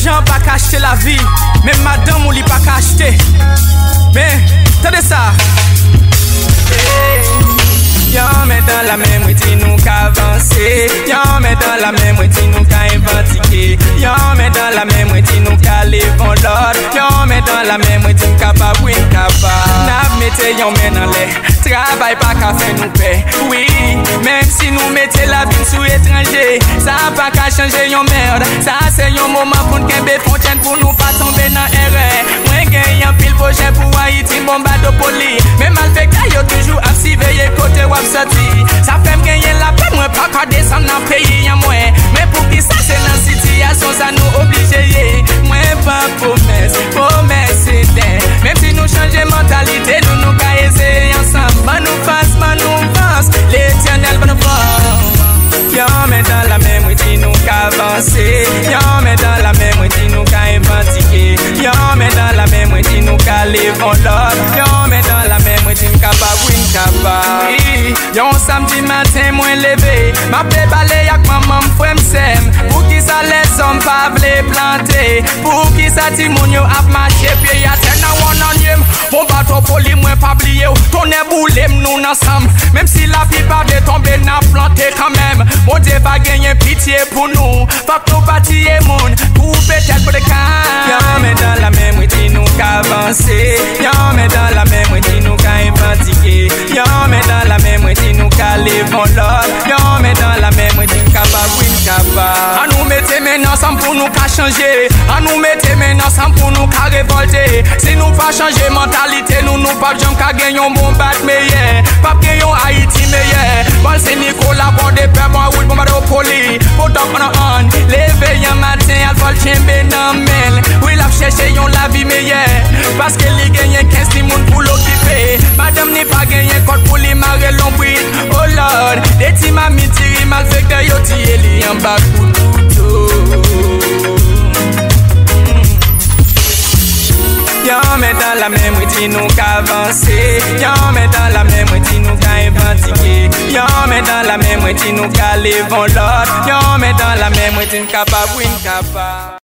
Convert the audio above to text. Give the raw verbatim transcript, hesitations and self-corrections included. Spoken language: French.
l'argent pas qu'acheter la vie. Même madame, on lit pas qu'acheter. Mais, attendez ça. Y'en met dans la même outil nous qu'avancer. Y'en met dans la même outil nous qu'à inventiquer. Y'en met dans la même outil nous qu'à lever l'ordre. Y'en met dans la même outil nous capable ou incapable. N'a mettez y'en met dans les travail pas qu'à faire nous paix. Oui, même si nous mettez la vie sous étranger, ça pas qu'à changer y'en merde. Ça c'est y'en moment pour nous qu'un fontaine pour nous pas tomber dans erreur. Moi gagne un pile projet pour Haïti, bombard de poli. Mais mal fait qu'il y a toujours à s'y veiller côté wap sorti. Ça fait me gagner la paix, moi pas qu'à descendre dans le pays y'a moins. Mais pour qui ça c'est dans la situation, ça nous oblige. Moi pas promesse, promesse c'est des. Même si nous changeons mentalité, nous nous caillons ensemble. Man nous fasse, man nous fasse, l'éternel va nous voir. Y'en met dans la même outil nous qu'avancer. Y'en met dans la même outil nous qu'à inventiquer. Y'en met dans la même outil nous qu'à lever l'ordre. Y'en met dans la même outil nous capable ou incapable. Oui, y'en samedi matin moins levé. Ma paix balai yak maman m'frem sem. Pour qui ça les hommes pas vle planter. Pour qui ça timoun yo ap marché pied y'a ten a one on yem. Mon bateau poli moins pas blié. Ton boulé nous ensemble. Même si la vie pas de tomber n'a planté quand même. Mon Dieu va gagner pitié pour nous. Pas que nous bâtir monde. Pour peut-être pour des cas. Y'en met dans la même outil nous qu'avancer. Y'en met dans la même outil nous qu'à inventiquer. Y'en met dans la même outil nous qu'à lever l'ordre. Y'en met dans la même outil nous capable ou incapable. À nous mettre maintenant ensemble pour nous qu'à changer. À nous mettre maintenant ensemble pour nous qu'à révolter. Si nous pas changer mentalité, nous nous pas jamais qu'à gagner un bon bat meilleur. Pas gagner un Haïti meilleur. Bon c'est Nicolas bon des pères bon oui bon de poli. Pourtant qu'on a on. Levé un matin al vol chembe dans mel. Oui la chercher yon la vie meilleure. Parce que li gagne quinze timoun pour l'occuper. Madame n'est pas gagné code pour li marrer l'ombril. Oh Lord, des tim amis tiri mal fait que yo tiye li en bas pour tout. Y'en met dans la même outil nous qu'avancer. Y'en met dans la même outil nous qu'à inventiquer. Y'en met dans la même outil nous qu'à lever l'ordre. Y'en met dans la même outil nous capable ou incapable.